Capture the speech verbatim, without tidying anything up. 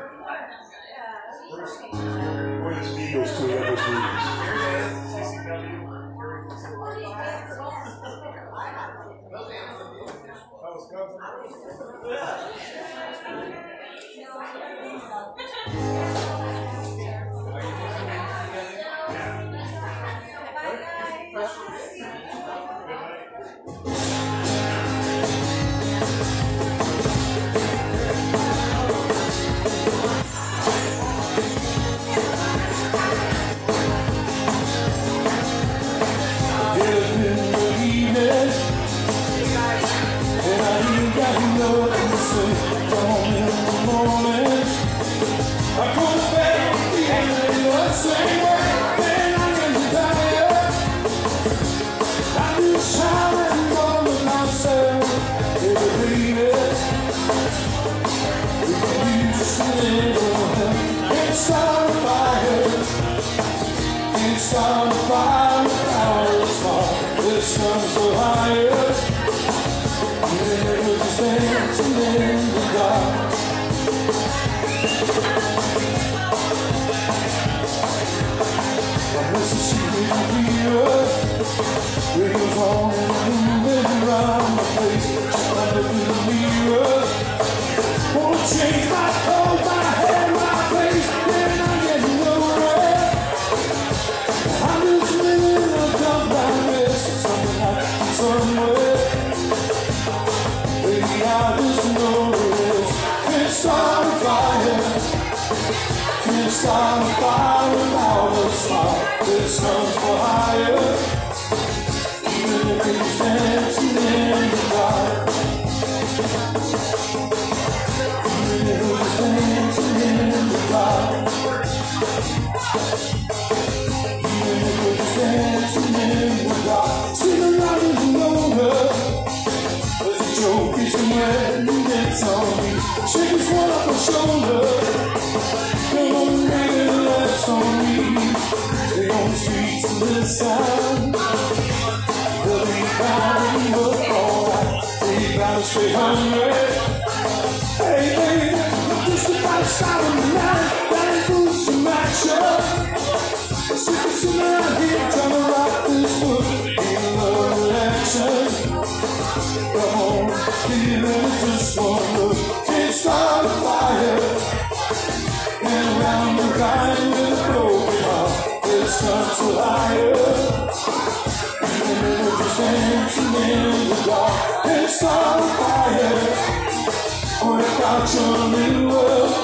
Where's the Eagles too? That was stay hungry. Hey, hey, just about start of the night. Gotta do some action. Sitting around here trying to rock this book in love action. Come on, feel it, just one look. Can't start a fire. And around the ride with a broken heart, it's not so higher. Even if we're just dancing in the dark, it's on fire. What about your new world?